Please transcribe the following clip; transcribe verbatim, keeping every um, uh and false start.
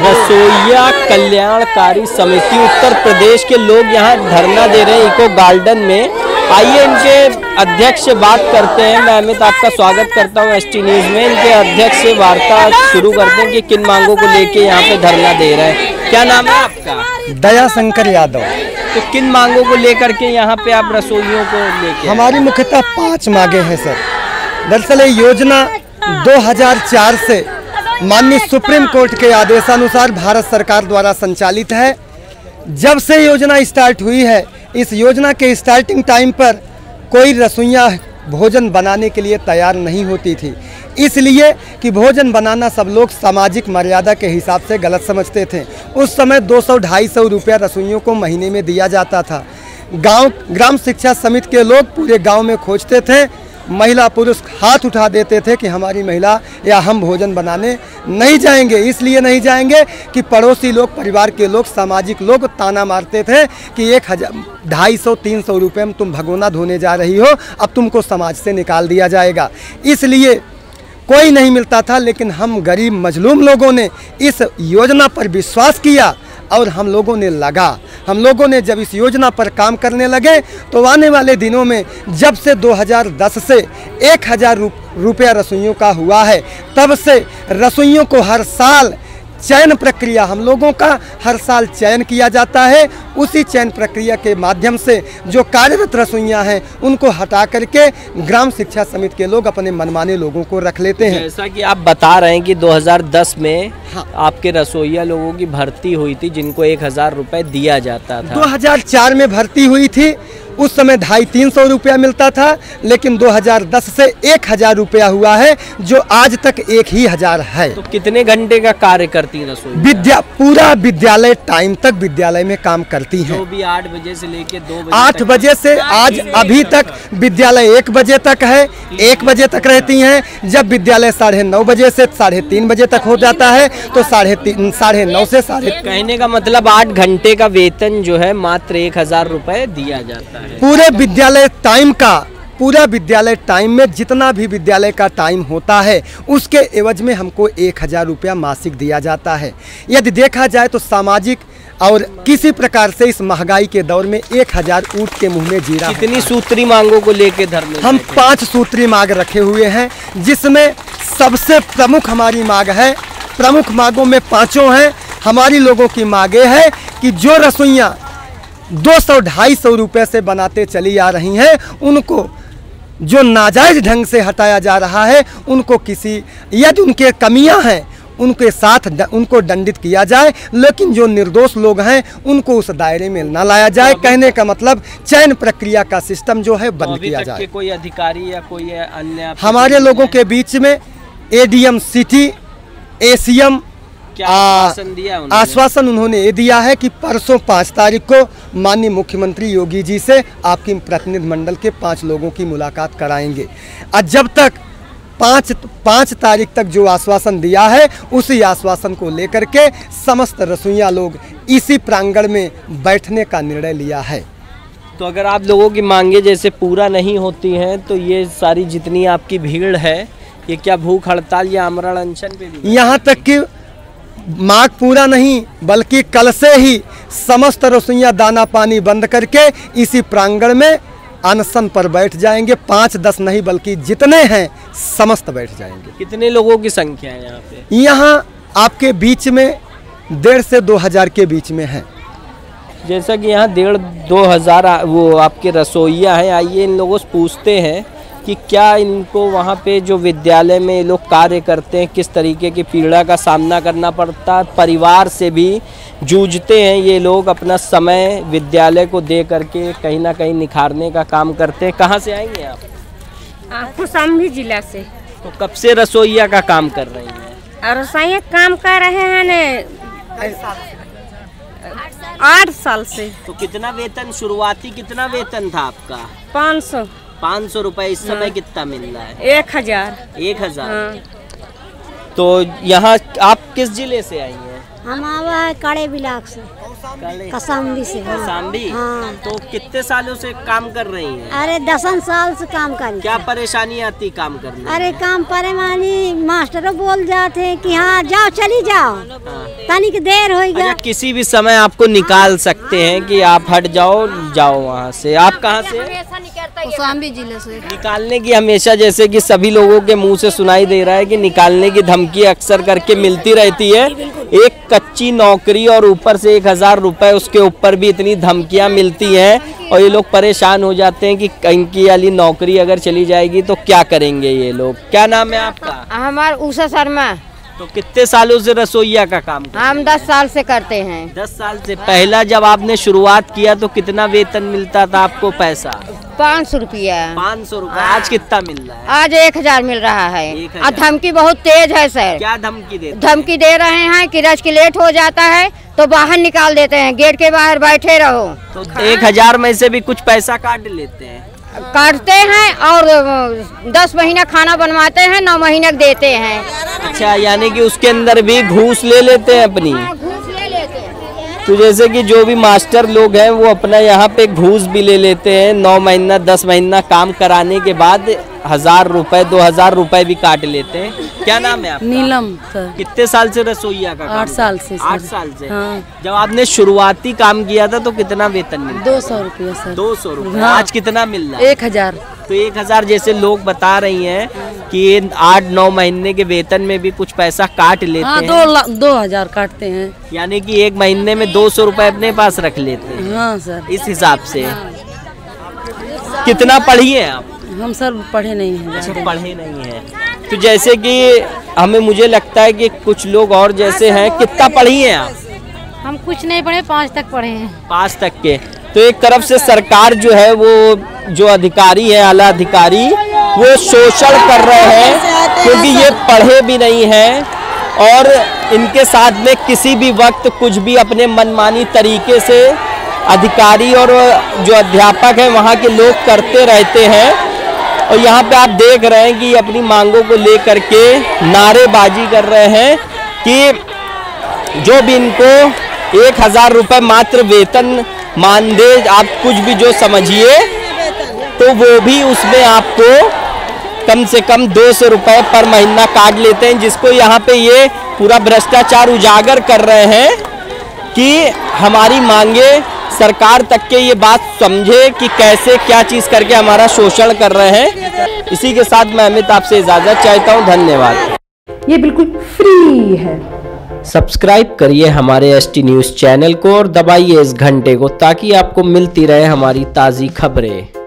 रसोइया कल्याणकारी समिति उत्तर प्रदेश के लोग यहाँ धरना दे रहे हैं इको गार्डन में। आइए इनके अध्यक्ष से बात करते हैं। मैं अमित आपका स्वागत करता हूँ एस टी न्यूज़ में। इनके अध्यक्ष से वार्ता शुरू करते हैं कि किन मांगों को लेके यहाँ पे धरना दे रहे हैं। क्या नाम है आपका? दया शंकर यादव। तो किन मांगों को लेकर के यहाँ पे आप रसोइयों को लेके? हमारी मुख्यतः पांच मांगे हैं सर। दरअसल ये योजना दो हज़ार चार से माननीय सुप्रीम कोर्ट के आदेशानुसार भारत सरकार द्वारा संचालित है। जब से योजना स्टार्ट हुई है, इस योजना के स्टार्टिंग टाइम पर कोई रसोइया भोजन बनाने के लिए तैयार नहीं होती थी, इसलिए कि भोजन बनाना सब लोग सामाजिक मर्यादा के हिसाब से गलत समझते थे। उस समय दो सौ ढाई सौ रुपया रसोइयों को महीने में दिया जाता था। गांव ग्राम शिक्षा समिति के लोग पूरे गांव में खोजते थे, महिला पुरुष हाथ उठा देते थे कि हमारी महिला या हम भोजन बनाने नहीं जाएंगे। इसलिए नहीं जाएंगे कि पड़ोसी लोग, परिवार के लोग, सामाजिक लोग ताना मारते थे कि एक हजार ढाई सौ तीन सौ रुपये में तुम भगोना धोने जा रही हो, अब तुमको समाज से निकाल दिया जाएगा। इसलिए कोई नहीं मिलता था। लेकिन हम गरीब मजलूम लोगों ने इस योजना पर विश्वास किया और हम लोगों ने लगा हम लोगों ने जब इस योजना पर काम करने लगे तो आने वाले दिनों में जब से दो हज़ार दस से एक हज़ार रुपया रसोइयों का हुआ है, तब से रसोइयों को हर साल चयन प्रक्रिया, हम लोगों का हर साल चयन किया जाता है। उसी चयन प्रक्रिया के माध्यम से जो कार्यरत रसोइयाँ हैं उनको हटा करके ग्राम शिक्षा समिति के लोग अपने मनमाने लोगों को रख लेते हैं। जैसा कि आप बता रहे हैं कि दो हज़ार दस में हाँ। आपके रसोइया लोगों की भर्ती हुई थी जिनको एक हजार रुपये दिया जाता था। दो हज़ार चार में भर्ती हुई थी, उस समय ढाई तीन सौ रुपया मिलता था। लेकिन दो हज़ार दस से एक हजार रुपया हुआ है, जो आज तक एक ही हजार है। तो कितने घंटे का कार्य करती रसोई? विद्या पूरा विद्यालय टाइम तक विद्यालय में काम करती हैं। जो भी आठ बजे से लेके दो बजे आठ बजे से आज अभी तक विद्यालय एक बजे तक है, एक बजे तक रहती हैं। जब विद्यालय साढ़े नौ बजे से साढ़े तीन बजे तक हो जाता है तो साढ़े तीन साढ़े नौ से साढ़े। कहने का मतलब आठ घंटे का वेतन जो है मात्र एक हजार रुपये दिया जाता है। पूरे विद्यालय टाइम का पूरा विद्यालय टाइम में जितना भी विद्यालय का टाइम होता है उसके एवज में हमको एक हजार रुपया मासिक दिया जाता है। यदि देखा जाए तो सामाजिक और किसी प्रकार से इस महंगाई के दौर में एक हजार ऊँट के मुंह में जीरा। कितनी सूत्री मांगों को लेके धरने? हम पांच सूत्री मांग रखे हुए हैं, जिसमें सबसे प्रमुख हमारी मांग है। प्रमुख मांगों में पांचों हैं। हमारी लोगों की मांगे है कि जो रसोइयाँ दो सौ ढाई सौ रुपये से बनाते चली आ रही हैं, उनको जो नाजायज ढंग से हटाया जा रहा है, उनको किसी यदि उनके कमियां हैं उनके साथ उनको दंडित किया जाए। लेकिन जो निर्दोष लोग हैं उनको उस दायरे में न लाया जाए। कहने का मतलब चयन प्रक्रिया का सिस्टम जो है बंद किया जाए। कोई अधिकारी या कोई अन्य हमारे लोगों के बीच में एडीएम सिटी, एसीएम क्या आश्वासन दिया उन्होंने? आश्वासन उन्होंने ये दिया है कि परसों पाँच तारीख को माननीय मुख्यमंत्री योगी जी से आपकी प्रतिनिधि मंडल के पांच लोगों की मुलाकात कराएंगे। और जब तक पाँच पाँच तारीख तक जो आश्वासन दिया है, उसी आश्वासन को लेकर के समस्त रसोइया लोग इसी प्रांगण में बैठने का निर्णय लिया है। तो अगर आप लोगों की मांगे जैसे पूरा नहीं होती हैं तो ये सारी जितनी आपकी भीड़ है, ये क्या भूख हड़ताल या आमरण अनशन पे भी? यहाँ तक कि मांग पूरा नहीं बल्कि कल से ही समस्त रसोइया दाना पानी बंद करके इसी प्रांगण में अनशन पर बैठ जाएंगे। पाँच दस नहीं बल्कि जितने हैं समस्त बैठ जाएंगे। कितने लोगों की संख्या है यहाँ पे? यहाँ आपके बीच में डेढ़ से दो हजार के बीच में है। जैसा कि यहाँ डेढ़ दो हजार वो आपके रसोइया हैं। आइए इन लोगों से पूछते हैं कि क्या इनको वहाँ पे जो विद्यालय में ये लोग कार्य करते हैं किस तरीके की पीड़ा का सामना करना पड़ता है। परिवार से भी जूझते हैं ये लोग, अपना समय विद्यालय को दे करके कहीं ना कहीं निखारने का काम करते हैं। कहाँ से आएंगे आप? कौशाम्बी जिला से। तो कब से रसोइया का काम कर रही हैं? रसोइया काम कर रहे हैं ने आठ साल से। तो कितना वेतन, शुरुआती कितना वेतन था आपका? पाँच सौ पाँच सौ रुपये। इस समय कितना मिल रहा है? एक हजार एक हजार हाँ। तो यहाँ आप किस जिले से आई हैं? हम आवा है कड़े बिलाक से, कसाम्बी से। हाँ। कसाम्बी? हाँ। तो कितने सालों से काम कर रही हैं? अरे दसन साल से काम कर। क्या परेशानी आती काम करने? अरे काम परेशानी मास्टर बोल जाते हैं कि हाँ जाओ चली जाओ, तनिक देर हो गया। अच्छा, किसी भी समय आपको निकाल सकते हैं कि आप हट जाओ, जाओ वहाँ से। आप कहाँ से? कौशाम्बी जिले से। निकालने की हमेशा, जैसे कि सभी लोगों के मुंह से सुनाई दे रहा है कि निकालने की धमकी अक्सर करके मिलती रहती है। एक कच्ची नौकरी और ऊपर से एक हजार रुपए, उसके ऊपर भी इतनी धमकियां मिलती हैं और ये लोग परेशान हो जाते हैं कि इनकी वाली नौकरी अगर चली जाएगी तो क्या करेंगे ये लोग। क्या नाम है आपका? हमार उषा शर्मा। तो कितने सालों से रसोईया का काम करते हैं? हम दस साल से करते हैं। दस साल से। पहला जब आपने शुरुआत किया तो कितना वेतन मिलता था आपको? पैसा पाँच सौ रुपया। पाँच सौ रुपया। आज कितना मिल रहा है? आज एक हजार मिल रहा है। और धमकी बहुत तेज है सर। क्या धमकी दे? धमकी दे रहे हैं कि रज की लेट हो जाता है तो बाहर निकाल देते हैं, गेट के बाहर बैठे रहो। तो एक हजार में से भी कुछ पैसा काट लेते हैं? काटते हैं और दस महीना खाना बनवाते हैं, नौ महीने देते हैं। अच्छा, यानी कि उसके अंदर भी घूस ले लेते हैं अपनी? घूस ले लेते हैं। तो जैसे कि जो भी मास्टर लोग हैं वो अपना यहाँ पे घूस भी ले लेते हैं। नौ महीना दस महीना काम कराने के बाद हजार रुपए दो हजार रुपए भी काट लेते हैं। क्या नाम है आपका? नीलम सर। कितने साल से रसोईया का काम? आठ साल से। आठ साल से। हाँ। जब आपने शुरुआती काम किया था तो कितना वेतन मिला? दो सौ रुपया सर। दो सौ रुपये। हाँ। आज कितना मिल रहा है? एक हजार। तो एक हजार जैसे लोग बता रही हैं कि ये आठ नौ महीने के वेतन में भी कुछ पैसा काट लेते हाँ, हैं। दो ला- दो हजार काटते हैं। यानी कि एक महीने में दो सौ रुपए अपने पास रख लेते हैं। हाँ सर। इस हिसाब से। कितना पढ़ी है आप? हम सर पढ़े नहीं हैं। अच्छा, पढ़े नहीं हैं। तो जैसे कि हमें मुझे लगता है कि कुछ लोग और जैसे हैं। कितना पढ़ी हैं आप? हम कुछ नहीं पढ़े, पाँच तक पढ़े हैं। पाँच तक के। तो एक तरफ से सरकार जो है वो जो अधिकारी है, आला अधिकारी, वो शोषण कर रहे हैं क्योंकि ये पढ़े भी नहीं हैं और इनके साथ में किसी भी वक्त कुछ भी अपने मनमानी तरीके से अधिकारी और जो अध्यापक हैं वहाँ के लोग करते रहते हैं। और यहाँ पे आप देख रहे हैं कि अपनी मांगों को लेकर के नारेबाजी कर रहे हैं कि जो भी इनको एक हजार रुपये मात्र वेतन मानदेय, आप कुछ भी जो समझिए, तो वो भी उसमें आपको कम से कम दो सौ रुपये पर महीना काट लेते हैं। जिसको यहाँ पे ये पूरा भ्रष्टाचार उजागर कर रहे हैं कि हमारी मांगे सरकार तक के ये बात समझे कि कैसे क्या चीज़ करके हमारा शोषण कर रहे हैं। इसी के साथ मैं अमित आपसे इजाज़त चाहता हूँ। धन्यवाद। ये बिल्कुल फ्री है। सब्सक्राइब करिए हमारे एस टी न्यूज़ चैनल को और दबाइए इस घंटे को ताकि आपको मिलती रहे हमारी ताज़ी खबरें।